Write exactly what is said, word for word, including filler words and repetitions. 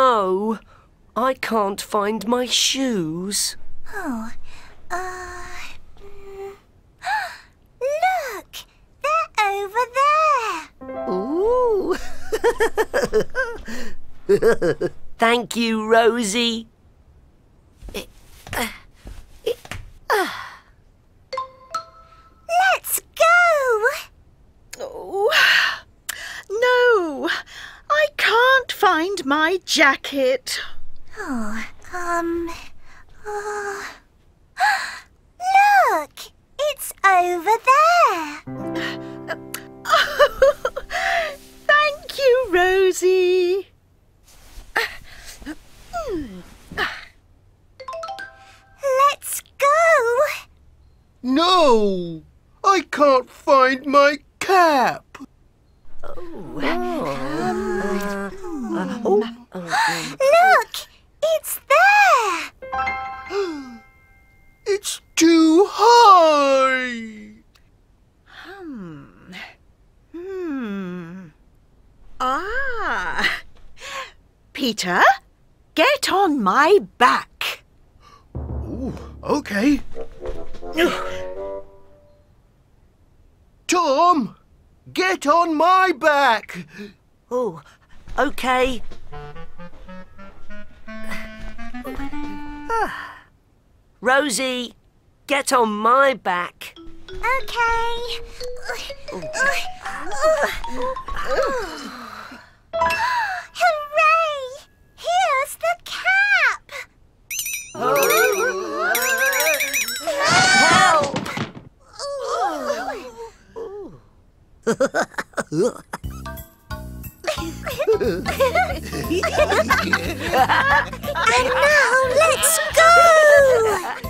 no! I can't find my shoes. Oh, uh... Look! They're over there! Ooh! Thank you, Rosie. Let's go! Oh, no, I can't find my jacket. Oh, um... Oh. Look! It's over there! Oh, thank you, Rosie. Let's go! No! I can't find my cap! Oh. Uh, uh, oh. Look! It's there! It's too high! Hmm. Hmm. Ah. Peter, get on my back. Ooh, okay. Tom, get on my back! Oh, okay. Rosie, get on my back. Okay. Hooray! Here's the cap! Help! And now let's go!